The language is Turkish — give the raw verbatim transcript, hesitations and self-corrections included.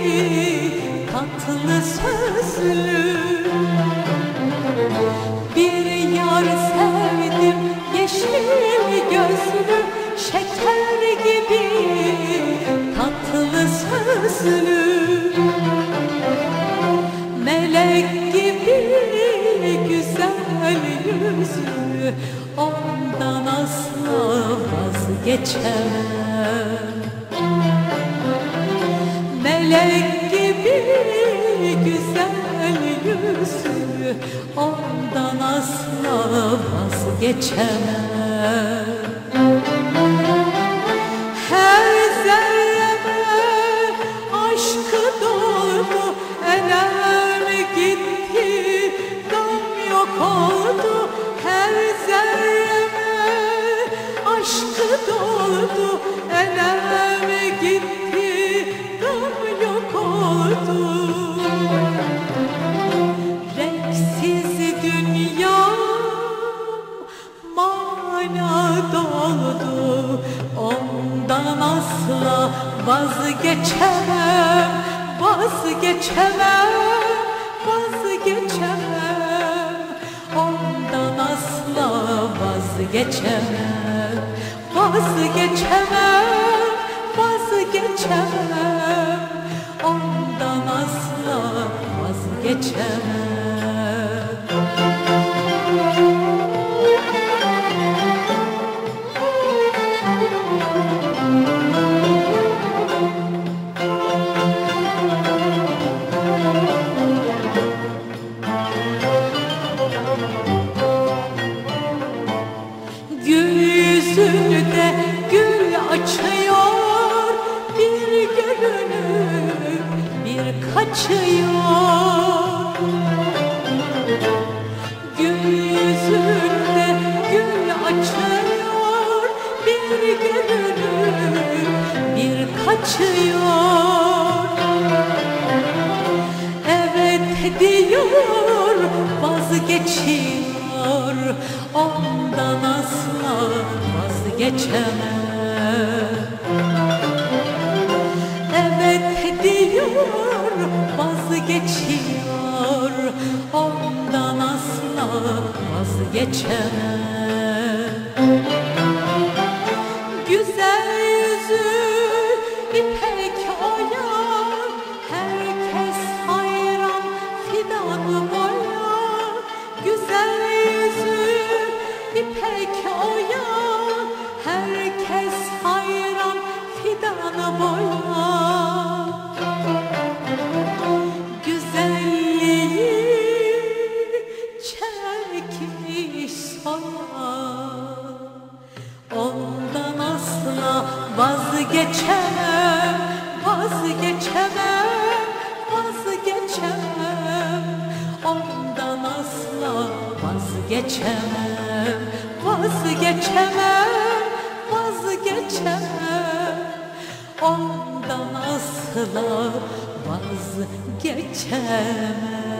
tatlı sözlü. Bir yar sevdim yeşil gözlü, şeker gibi tatlı sözlü. Melek gibi güzel yüzlü, ondan asla vazgeçemem. Melek gibi güzel yüzlü, ondan asla vazgeçemem. Her zerreme aşkı doldu, enem gitti, gam yok oldu. Her zerreme aşkı doldu, enem gitti, gam yok oldu. Renksiz dünya mana doldu, ondan asla vazgeçemem, vazgeçemem, vazgeçemem. Ondan asla vazgeçemem, vazgeçemem, vazgeçemem. Ondan asla vazgeçemem. Gül yüzünde gül açıyor, bir görünüp bir kaçıyor. Gül yüzünde gül açıyor, bir görünüp bir kaçıyor. Evet diyor, vazgeçiyor, ondan asla vazgeçemem. Evet diyor, vazgeçiyor, ondan asla vazgeçemem. Güzel yüzü ipek oyan, herkes hayran fidan boya. Güzel yüzü ipek oyan, herkes hayran fidan boya. Güzelliği çekmiş soya, ondan asla vazgeçemem, vazgeçemem, vazgeçemem. Ondan asla vazgeçemem, vazgeçemem, vazgeçemem. Ondan asla vazgeçemem.